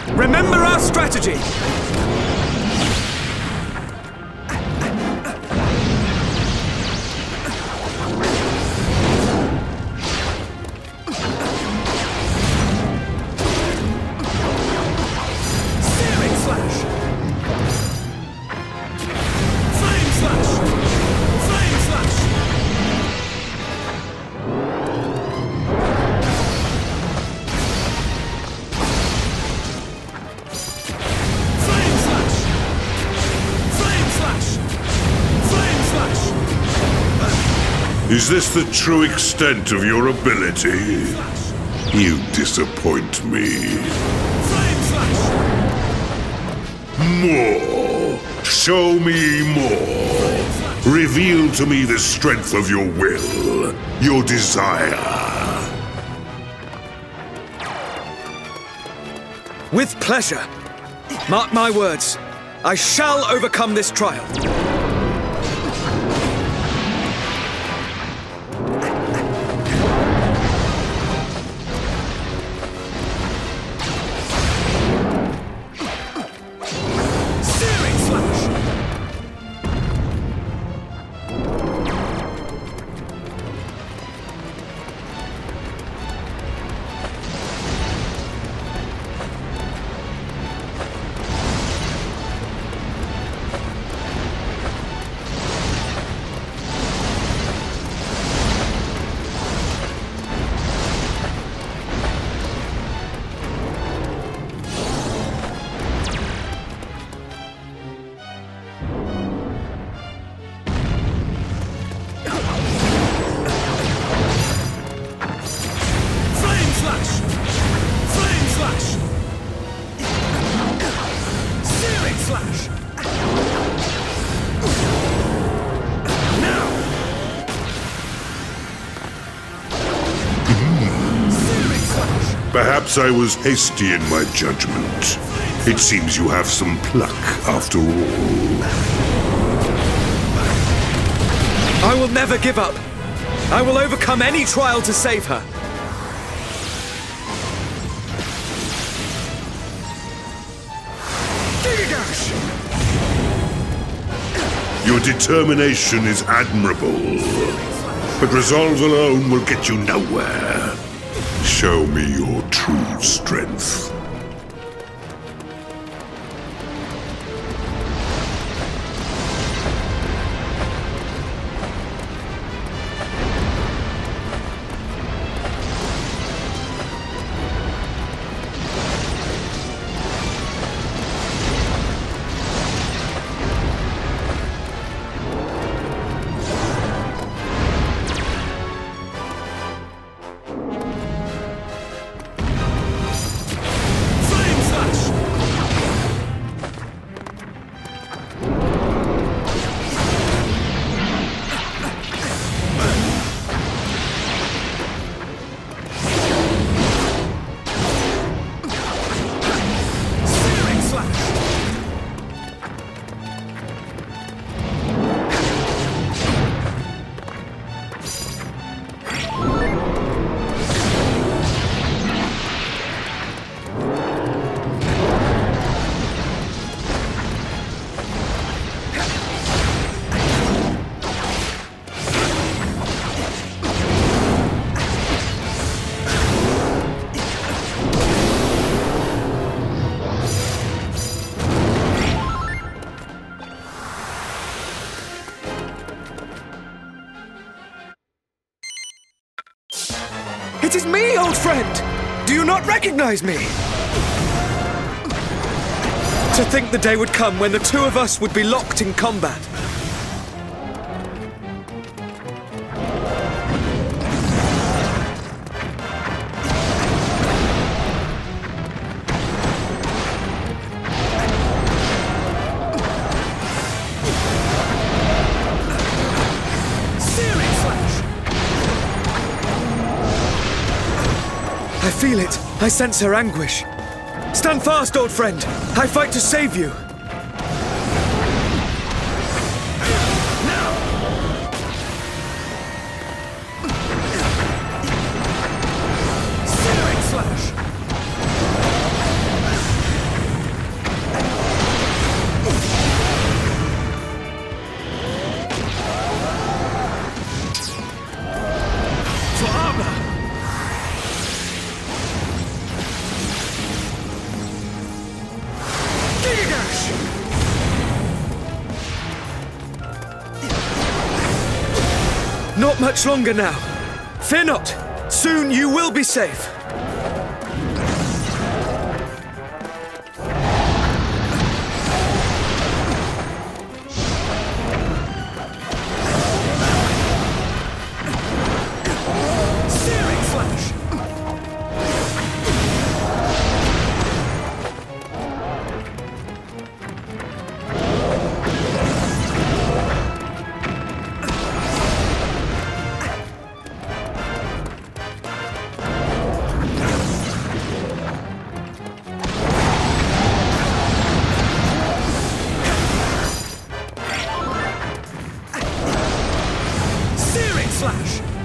Remember our strategy! Is this the true extent of your ability? You disappoint me. More! Show me more! Reveal to me the strength of your will, your desire. With pleasure. Mark my words. I shall overcome this trial. Perhaps I was hasty in my judgment. It seems you have some pluck, after all. I will never give up. I will overcome any trial to save her. Your determination is admirable, but resolve alone will get you nowhere. Show me your true strength. It is me, old friend! Do you not recognize me? To think the day would come when the two of us would be locked in combat. I feel it. I sense her anguish. Stand fast, old friend. I fight to save you. Not much longer now. Fear not. Soon you will be safe. Searing Slash! Searing Slash!